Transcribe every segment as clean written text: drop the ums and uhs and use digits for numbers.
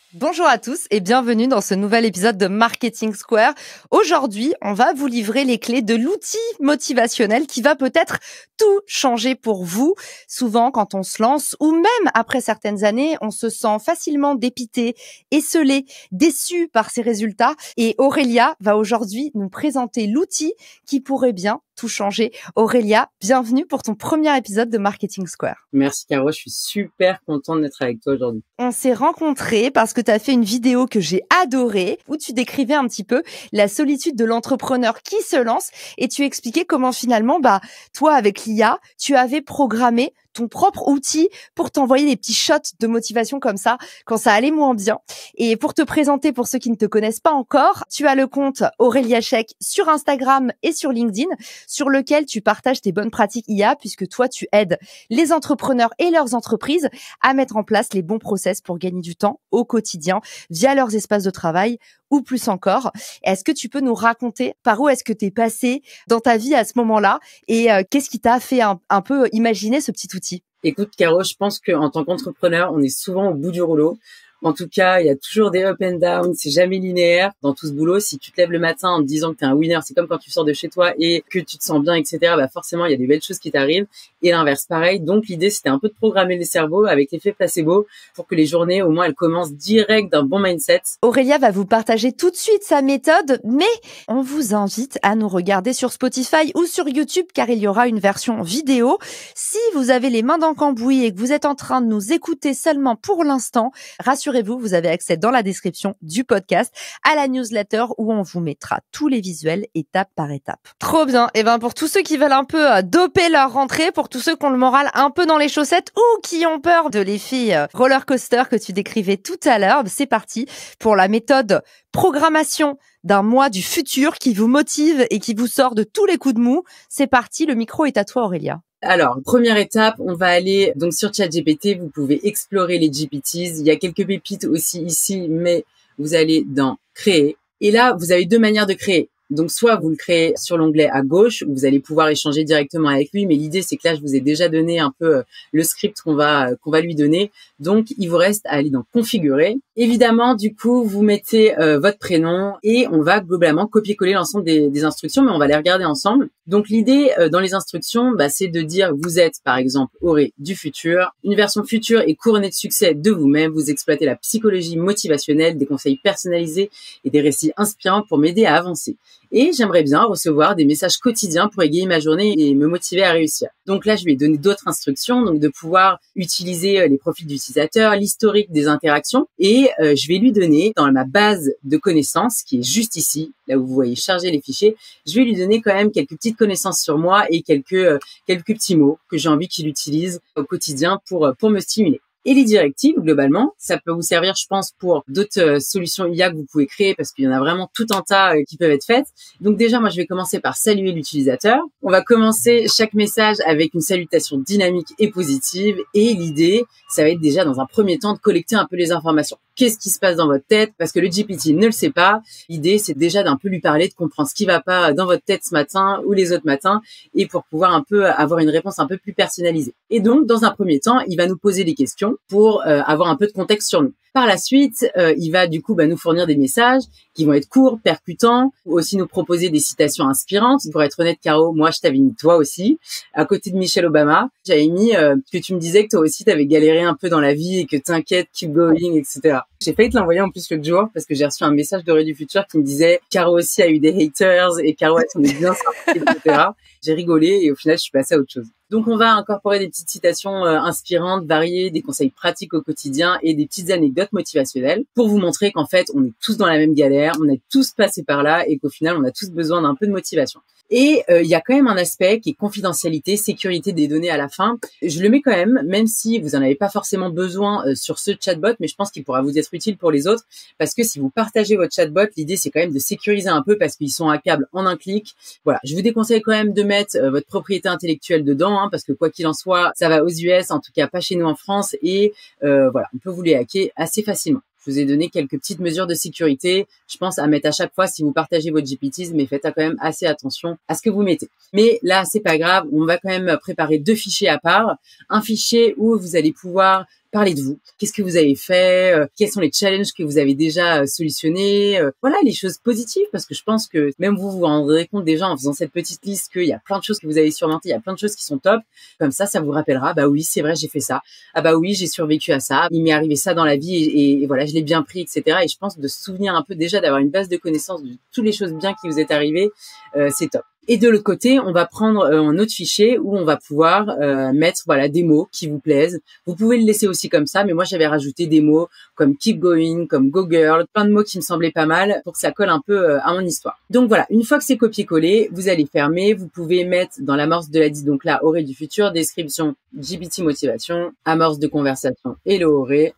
Bonjour à tous et bienvenue dans ce nouvel épisode de Marketing Square. Aujourd'hui, on va vous livrer les clés de l'outil motivationnel qui va peut-être tout changer pour vous. Souvent, quand on se lance ou même après certaines années, on se sent facilement dépité, esseulé, déçu par ses résultats. Et Aurélia va aujourd'hui nous présenter l'outil qui pourrait bien tout changer. Aurélia, bienvenue pour ton premier épisode de Marketing Square. Merci Caro, je suis super contente d'être avec toi aujourd'hui. On s'est rencontrés parce que tu as fait une vidéo que j'ai adorée où tu décrivais un petit peu la solitude de l'entrepreneur qui se lance et tu expliquais comment finalement, toi avec l'IA, tu avais programmé ton propre outil pour t'envoyer des petits shots de motivation comme ça quand ça allait moins bien. Et pour te présenter, pour ceux qui ne te connaissent pas encore, tu as le compte Aurélia Chek sur Instagram et sur LinkedIn sur lequel tu partages tes bonnes pratiques IA puisque toi, tu aides les entrepreneurs et leurs entreprises à mettre en place les bons process pour gagner du temps au quotidien via leurs espaces de travail ou plus encore. Est-ce que tu peux nous raconter par où est-ce que tu es passé dans ta vie à ce moment-là et qu'est-ce qui t'a fait un peu imaginer ce petit outil? Écoute Caro, je pense qu'en tant qu'entrepreneur, on est souvent au bout du rouleau. En tout cas, il y a toujours des up and down, c'est jamais linéaire. Dans tout ce boulot, si tu te lèves le matin en te disant que tu es un winner, c'est comme quand tu sors de chez toi et que tu te sens bien, etc. Forcément, il y a des belles choses qui t'arrivent. Et l'inverse, pareil. Donc, l'idée, c'était un peu de programmer le cerveau avec l'effet placebo pour que les journées, au moins, elles commencent direct d'un bon mindset. Aurélia va vous partager tout de suite sa méthode, mais on vous invite à nous regarder sur Spotify ou sur YouTube car il y aura une version vidéo. Si vous avez les mains dans le cambouis et que vous êtes en train de nous écouter seulement pour l'instant, rassurez-vous, vous avez accès dans la description du podcast à la newsletter où on vous mettra tous les visuels étape par étape. Trop bien. Et pour tous ceux qui veulent un peu doper leur rentrée, pour tous ceux qui ont le moral un peu dans les chaussettes ou qui ont peur de l'effet roller coaster que tu décrivais tout à l'heure, c'est parti pour la méthode programmation d'un mois du futur qui vous motive et qui vous sort de tous les coups de mou. C'est parti, le micro est à toi Aurélia. Alors, première étape, on va aller donc sur ChatGPT, vous pouvez explorer les GPTs. Il y a quelques pépites aussi ici, mais vous allez dans créer. Et là, vous avez deux manières de créer. Donc, soit vous le créez sur l'onglet à gauche, où vous allez pouvoir échanger directement avec lui. Mais l'idée, c'est que là, je vous ai déjà donné un peu le script qu'on va lui donner. Donc, il vous reste à aller dans configurer. Évidemment, du coup, vous mettez votre prénom et on va globalement copier-coller l'ensemble des instructions, mais on va les regarder ensemble. Donc, l'idée dans les instructions, c'est de dire vous êtes, par exemple, Auré du futur. Une version future est couronnée de succès de vous-même. Vous exploitez la psychologie motivationnelle, des conseils personnalisés et des récits inspirants pour m'aider à avancer. Et j'aimerais bien recevoir des messages quotidiens pour égayer ma journée et me motiver à réussir. Donc là, je lui ai donné d'autres instructions, donc de pouvoir utiliser les profils d'utilisateurs, l'historique des interactions, et je vais lui donner dans ma base de connaissances, qui est juste ici, là où vous voyez charger les fichiers, je vais lui donner quand même quelques petites connaissances sur moi et quelques petits mots que j'ai envie qu'il utilise au quotidien pour me stimuler. Et les directives, globalement, ça peut vous servir, je pense, pour d'autres solutions IA que vous pouvez créer parce qu'il y en a vraiment tout un tas qui peuvent être faites. Donc déjà, moi, je vais commencer par saluer l'utilisateur. On va commencer chaque message avec une salutation dynamique et positive. Et l'idée, ça va être déjà dans un premier temps de collecter un peu les informations. Qu'est-ce qui se passe dans votre tête? Parce que le GPT ne le sait pas. L'idée, c'est déjà d'un peu lui parler, de comprendre ce qui va pas dans votre tête ce matin ou les autres matins et pour pouvoir un peu avoir une réponse un peu plus personnalisée. Et donc, dans un premier temps, il va nous poser des questions pour avoir un peu de contexte sur nous. Par la suite, il va du coup nous fournir des messages qui vont être courts, percutants, aussi nous proposer des citations inspirantes. Pour être honnête, Caro, moi je t'avais mis toi aussi, à côté de Michelle Obama. J'avais mis que tu me disais que toi aussi t'avais galéré un peu dans la vie et que t'inquiète, keep going, etc. J'ai failli te l'envoyer en plus l'autre jour parce que j'ai reçu un message d'Auré du futur qui me disait Caro aussi a eu des haters et Caro elle s'en est bien sortie, etc. J'ai rigolé et au final je suis passée à autre chose. Donc on va incorporer des petites citations inspirantes, variées, des conseils pratiques au quotidien et des petites anecdotes motivationnelles pour vous montrer qu'en fait on est tous dans la même galère, on est tous passés par là et qu'au final on a tous besoin d'un peu de motivation. Et il y a quand même un aspect qui est confidentialité, sécurité des données à la fin. Je le mets quand même si vous en avez pas forcément besoin sur ce chatbot, mais je pense qu'il pourra vous être utile pour les autres, parce que si vous partagez votre chatbot, l'idée c'est quand même de sécuriser un peu parce qu'ils sont hackables en un clic. Voilà, je vous déconseille quand même de mettre votre propriété intellectuelle dedans, parce que quoi qu'il en soit, ça va aux US, en tout cas pas chez nous en France, et voilà, on peut vous les hacker assez facilement. Je vous ai donné quelques petites mesures de sécurité. Je pense à mettre à chaque fois si vous partagez votre GPTs, mais faites quand même assez attention à ce que vous mettez. Mais là, c'est pas grave. On va quand même préparer deux fichiers à part. Un fichier où vous allez pouvoir Parlez de vous. Qu'est-ce que vous avez fait? Quels sont les challenges que vous avez déjà solutionnés? Voilà, les choses positives, parce que je pense que même vous vous rendrez compte déjà en faisant cette petite liste qu'il y a plein de choses que vous avez surmontées, il y a plein de choses qui sont top. Comme ça vous rappellera, bah oui, c'est vrai, j'ai fait ça. Ah bah oui, j'ai survécu à ça. Il m'est arrivé ça dans la vie et voilà, je l'ai bien pris, etc. Et je pense de se souvenir un peu déjà, d'avoir une base de connaissances de toutes les choses bien qui vous est arrivées, c'est top. Et de l'autre côté, on va prendre un autre fichier où on va pouvoir mettre voilà des mots qui vous plaisent. Vous pouvez le laisser aussi comme ça, mais moi j'avais rajouté des mots comme keep going, comme go girl, plein de mots qui me semblaient pas mal pour que ça colle un peu à mon histoire. Donc voilà, une fois que c'est copié-collé, vous allez fermer. Vous pouvez mettre dans l'amorce de la dit, donc là Auré du futur, description GPT motivation, amorce de conversation hello Auré.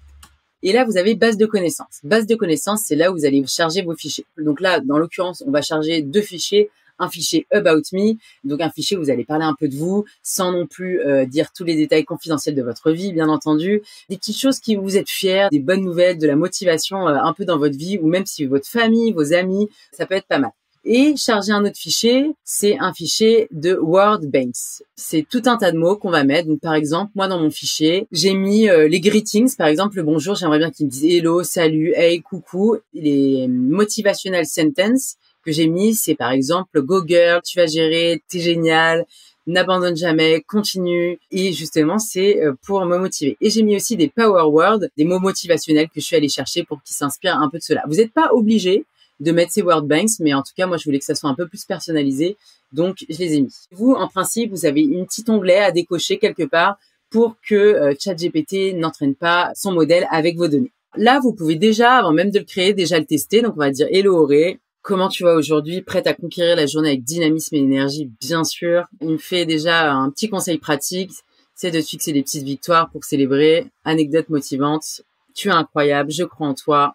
Et là, vous avez base de connaissances. Base de connaissances, c'est là où vous allez charger vos fichiers. Donc là, dans l'occurrence, on va charger 2 fichiers. Un fichier About Me, donc un fichier où vous allez parler un peu de vous, sans non plus dire tous les détails confidentiels de votre vie, bien entendu. Des petites choses qui vous êtes fiers, des bonnes nouvelles, de la motivation un peu dans votre vie, ou même si votre famille, vos amis, ça peut être pas mal. Et charger un autre fichier, c'est un fichier de word banks. C'est tout un tas de mots qu'on va mettre. Donc par exemple, moi dans mon fichier, j'ai mis les greetings, par exemple le bonjour, j'aimerais bien qu'ils me disent hello, salut, hey, coucou. Les motivational sentences que j'ai mis, c'est par exemple go girl, tu vas gérer, t'es génial, n'abandonne jamais, continue. Et justement, c'est pour me motiver. Et j'ai mis aussi des power words, des mots motivationnels que je suis allée chercher pour qu'ils s'inspirent un peu de cela. Vous n'êtes pas obligé de mettre ces word banks, mais en tout cas, moi, je voulais que ça soit un peu plus personnalisé, donc je les ai mis. Vous, en principe, vous avez une petite onglet à décocher quelque part pour que ChatGPT n'entraîne pas son modèle avec vos données. Là, vous pouvez déjà, avant même de le créer, déjà le tester. Donc, on va dire hello Auré. Comment tu vas aujourd'hui? Prête à conquérir la journée avec dynamisme et énergie, bien sûr. Il me fait déjà un petit conseil pratique, c'est de te fixer des petites victoires pour célébrer. Anecdote motivante. Tu es incroyable, je crois en toi.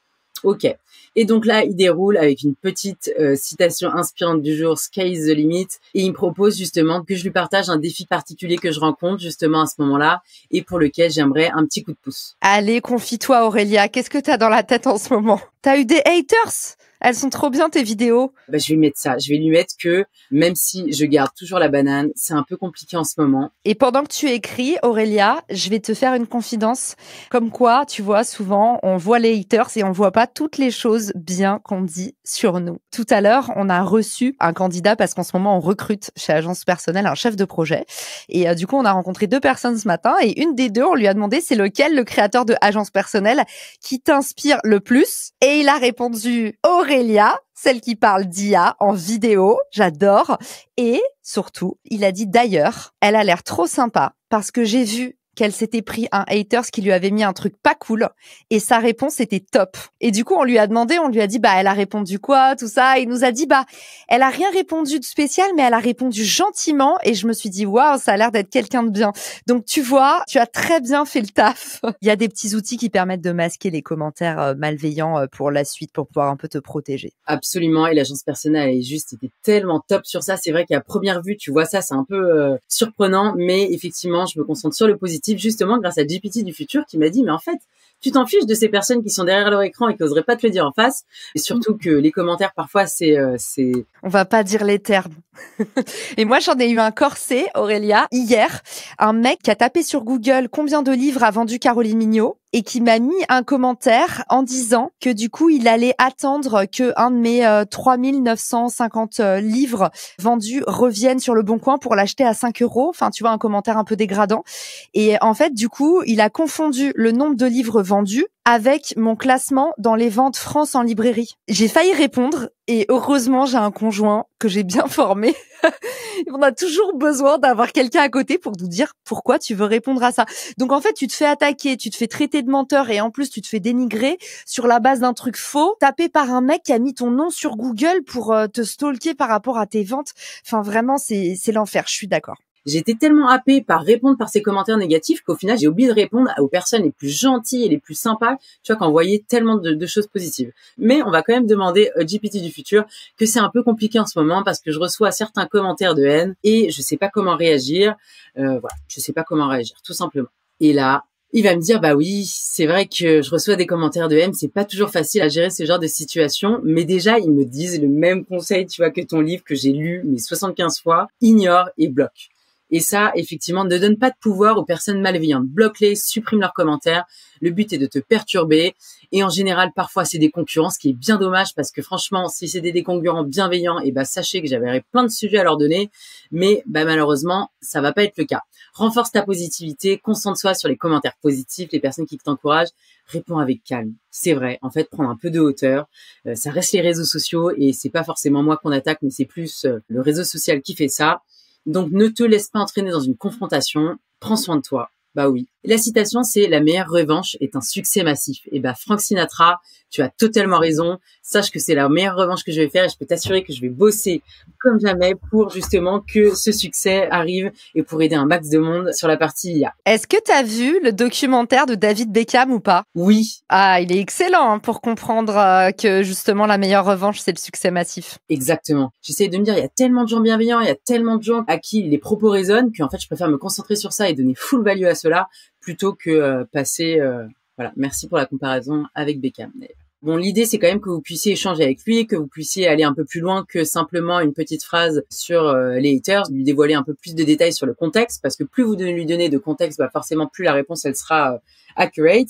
Ok. Et donc là, il déroule avec une petite citation inspirante du jour, Sky is the limit. Et il me propose justement que je lui partage un défi particulier que je rencontre justement à ce moment-là et pour lequel j'aimerais un petit coup de pouce. Allez, confie-toi Aurélia, qu'est-ce que t'as dans la tête en ce moment? T'as eu des haters? Elles sont trop bien tes vidéos. Bah, je vais mettre ça. Je vais lui mettre que même si je garde toujours la banane, c'est un peu compliqué en ce moment. Et pendant que tu écris, Aurélia, je vais te faire une confidence. Comme quoi, tu vois, souvent, on voit les haters et on voit pas toutes les choses bien qu'on dit sur nous. Tout à l'heure, on a reçu un candidat parce qu'en ce moment, on recrute chez Agence Personnelle un chef de projet. Et du coup, on a rencontré 2 personnes ce matin et une des 2, on lui a demandé c'est lequel le créateur de Agence Personnelle qui t'inspire le plus. Et il a répondu Aurélia, celle qui parle d'IA en vidéo, j'adore. Et surtout, il a dit d'ailleurs, elle a l'air trop sympa parce que j'ai vu qu'elle s'était pris un haters qui lui avait mis un truc pas cool et sa réponse était top. Et du coup, on lui a demandé, on lui a dit, bah, elle a répondu quoi, tout ça. Et il nous a dit, bah, elle a rien répondu de spécial, mais elle a répondu gentiment. Et je me suis dit, waouh, ça a l'air d'être quelqu'un de bien. Donc, tu vois, tu as très bien fait le taf. Il y a des petits outils qui permettent de masquer les commentaires malveillants pour la suite, pour pouvoir un peu te protéger. Absolument. Et l'agence personnelle, elle est juste, c'était tellement top sur ça. C'est vrai qu'à première vue, tu vois ça, c'est un peu surprenant, mais effectivement, je me concentre sur le positif. Justement grâce à GPT du futur qui m'a dit mais en fait tu t'en fiches de ces personnes qui sont derrière leur écran et qui oseraient pas te le dire en face et surtout que les commentaires parfois c'est on va pas dire les termes. Et moi j'en ai eu un corset Aurélia hier, un mec qui a tapé sur Google combien de livres a vendu Caroline Mignot et qui m'a mis un commentaire en disant que du coup il allait attendre que un de mes 3950 livres vendus revienne sur le Bon Coin pour l'acheter à 5 €. Enfin tu vois, un commentaire un peu dégradant. Et en fait du coup il a confondu le nombre de livres vendus avec mon classement dans les ventes France en librairie. J'ai failli répondre et heureusement j'ai un conjoint que j'ai bien formé. On a toujours besoin d'avoir quelqu'un à côté pour nous dire pourquoi tu veux répondre à ça. Donc en fait tu te fais attaquer, tu te fais traiter de menteur et en plus tu te fais dénigrer sur la base d'un truc faux, tapé par un mec qui a mis ton nom sur Google pour te stalker par rapport à tes ventes. Enfin vraiment c'est l'enfer, je suis d'accord. J'étais tellement happée par répondre par ces commentaires négatifs qu'au final, j'ai oublié de répondre aux personnes les plus gentilles et les plus sympas, tu vois, qui envoyaient tellement de choses positives. Mais on va quand même demander au GPT du futur que c'est un peu compliqué en ce moment parce que je reçois certains commentaires de haine et je sais pas comment réagir. Voilà, je sais pas comment réagir, tout simplement. Et là, il va me dire, bah oui, c'est vrai que je reçois des commentaires de haine, c'est pas toujours facile à gérer ce genre de situation, mais déjà, ils me disent le même conseil, tu vois, que ton livre que j'ai lu, mais 75 fois, ignore et bloque. Et ça, effectivement, ne donne pas de pouvoir aux personnes malveillantes. Bloque-les, supprime leurs commentaires. Le but est de te perturber. Et en général, parfois, c'est des concurrents, ce qui est bien dommage parce que franchement, si c'est des concurrents bienveillants, sachez que j'avais plein de sujets à leur donner. Mais malheureusement, ça va pas être le cas. Renforce ta positivité, concentre-toi sur les commentaires positifs, les personnes qui t'encouragent. Réponds avec calme. C'est vrai. En fait, prendre un peu de hauteur. Ça reste les réseaux sociaux et c'est pas forcément moi qu'on attaque, mais c'est plus le réseau social qui fait ça. Donc, ne te laisse pas entraîner dans une confrontation. Prends soin de toi. Bah oui. La citation, c'est la meilleure revanche est un succès massif. Et Frank Sinatra, tu as totalement raison. Sache que c'est la meilleure revanche que je vais faire et je peux t'assurer que je vais bosser comme jamais pour justement que ce succès arrive et pour aider un max de monde sur la partie IA. Est-ce que tu as vu le documentaire de David Beckham ou pas? Oui. Ah, il est excellent pour comprendre que justement la meilleure revanche, c'est le succès massif. Exactement. J'essaie de me dire, il y a tellement de gens bienveillants, il y a tellement de gens à qui les propos résonnent qu'en fait, je préfère me concentrer sur ça et donner full value à cela plutôt que passer... Voilà, merci pour la comparaison avec Beckham. Bon, l'idée, c'est quand même que vous puissiez échanger avec lui, que vous puissiez aller un peu plus loin que simplement une petite phrase sur les haters, lui dévoiler un peu plus de détails sur le contexte, parce que plus vous lui donnez de contexte, forcément, plus la réponse, elle sera accurate.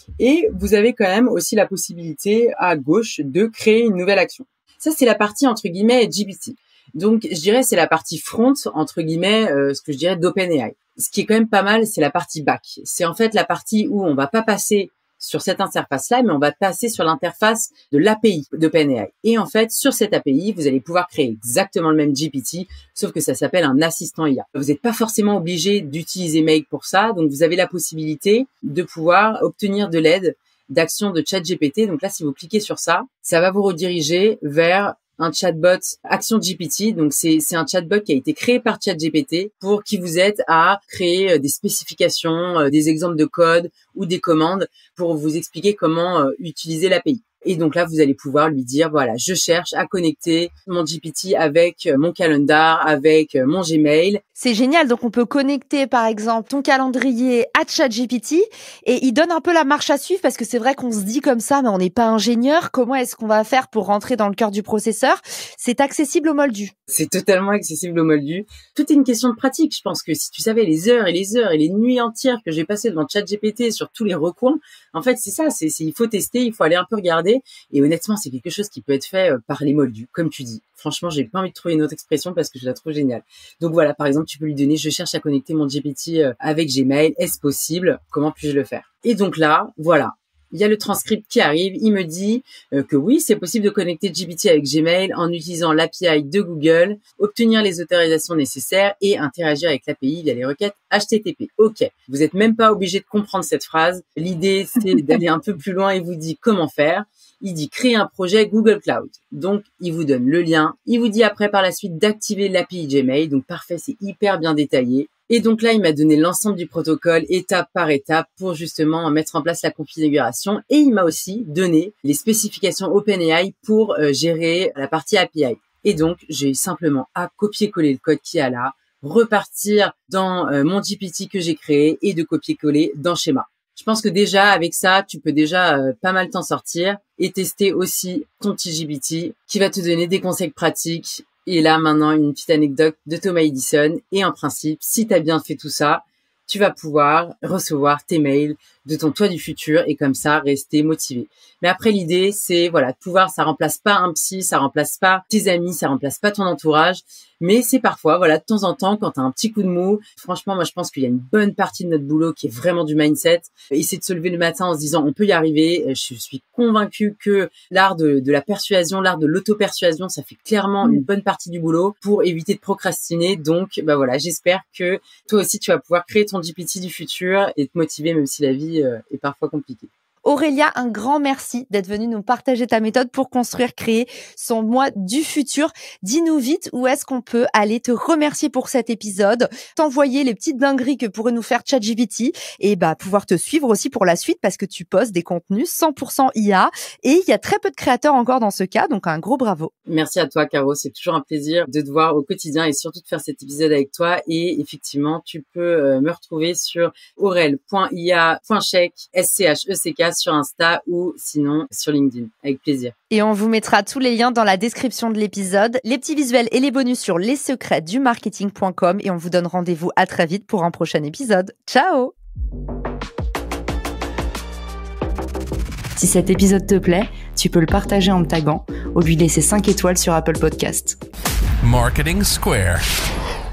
Et vous avez quand même aussi la possibilité à gauche de créer une nouvelle action. Ça, c'est la partie, entre guillemets, GPT. Donc, je dirais, c'est la partie front, entre guillemets, ce que je dirais d'OpenAI. Ce qui est quand même pas mal, c'est la partie back. C'est en fait la partie où on va pas passer sur cette interface-là, mais on va passer sur l'interface de l'API d'OpenAI. Et en fait, sur cette API, vous allez pouvoir créer exactement le même GPT, sauf que ça s'appelle un assistant IA. Vous n'êtes pas forcément obligé d'utiliser Make pour ça, donc vous avez la possibilité de pouvoir obtenir de l'aide d'action de ChatGPT. Donc là, si vous cliquez sur ça, ça va vous rediriger vers un chatbot Action GPT. Donc c'est un chatbot qui a été créé par ChatGPT pour qui vous aide à créer des spécifications, des exemples de code ou des commandes pour vous expliquer comment utiliser l'API. Et donc là, vous allez pouvoir lui dire, voilà, je cherche à connecter mon GPT avec mon calendar, avec mon Gmail. C'est génial. Donc, on peut connecter, par exemple, ton calendrier à ChatGPT et il donne un peu la marche à suivre parce que c'est vrai qu'on se dit comme ça, mais on n'est pas ingénieur. Comment est-ce qu'on va faire pour rentrer dans le cœur du processeur? C'est accessible au moldu. C'est totalement accessible au moldu. Tout est une question de pratique. Je pense que si tu savais les heures et les heures et les nuits entières que j'ai passées devant ChatGPT sur tous les recoins, en fait, c'est ça. Il faut tester, il faut aller un peu regarder. Et honnêtement, c'est quelque chose qui peut être fait par les moldus, comme tu dis. Franchement, j'ai pas envie de trouver une autre expression parce que je la trouve géniale. Donc voilà, par exemple, tu peux lui donner, je cherche à connecter mon GPT avec Gmail. Est-ce possible? Comment puis-je le faire? Et donc là, voilà. Il y a le transcript qui arrive, il me dit que oui, c'est possible de connecter GPT avec Gmail en utilisant l'API de Google, obtenir les autorisations nécessaires et interagir avec l'API via les requêtes HTTP. Ok, vous n'êtes même pas obligé de comprendre cette phrase. L'idée, c'est d'aller un peu plus loin et vous dit comment faire. Il dit créer un projet Google Cloud. Donc, il vous donne le lien. Il vous dit après par la suite d'activer l'API Gmail. Donc, parfait, c'est hyper bien détaillé. Et donc là, il m'a donné l'ensemble du protocole étape par étape pour justement mettre en place la configuration. Et il m'a aussi donné les spécifications OpenAI pour gérer la partie API. Et donc, j'ai simplement à copier-coller le code qui est là, repartir dans mon GPT que j'ai créé et de copier-coller dans Schéma. Je pense que déjà, avec ça, tu peux déjà pas mal t'en sortir et tester aussi ton petit GPT qui va te donner des conseils pratiques. Et là, maintenant, une petite anecdote de Thomas Edison. Et en principe, si tu as bien fait tout ça, tu vas pouvoir recevoir tes mails de ton toi du futur et comme ça, rester motivé. Mais après, l'idée, c'est, voilà, de pouvoir, ça remplace pas un psy, ça remplace pas tes amis, ça remplace pas ton entourage. Mais c'est parfois, voilà, de temps en temps, quand tu as un petit coup de mou, franchement, moi, je pense qu'il y a une bonne partie de notre boulot qui est vraiment du mindset. Essayer de se lever le matin en se disant, on peut y arriver. Je suis convaincue que l'art de la persuasion, l'art de l'auto-persuasion, ça fait clairement une bonne partie du boulot pour éviter de procrastiner. Donc, voilà, j'espère que toi aussi, tu vas pouvoir créer ton GPT du futur et te motiver, même si la vie est parfois compliquée. Aurélia, un grand merci d'être venue nous partager ta méthode pour construire, créer son moi du futur. Dis-nous vite où est-ce qu'on peut aller te remercier pour cet épisode, t'envoyer les petites dingueries que pourrait nous faire ChatGPT et pouvoir te suivre aussi pour la suite parce que tu postes des contenus 100% IA et il y a très peu de créateurs encore dans ce cas, donc un gros bravo. Merci à toi, Caro. C'est toujours un plaisir de te voir au quotidien et surtout de faire cet épisode avec toi. Et effectivement, tu peux me retrouver sur aurel.ia.check, SCHECK. Léa sur Insta ou sinon sur LinkedIn. Avec plaisir. Et on vous mettra tous les liens dans la description de l'épisode, les petits visuels et les bonus sur lessecretsdumarketing.com et on vous donne rendez-vous à très vite pour un prochain épisode. Ciao! Si cet épisode te plaît, tu peux le partager en me taguant ou lui laisser 5 étoiles sur Apple Podcasts. Marketing Square.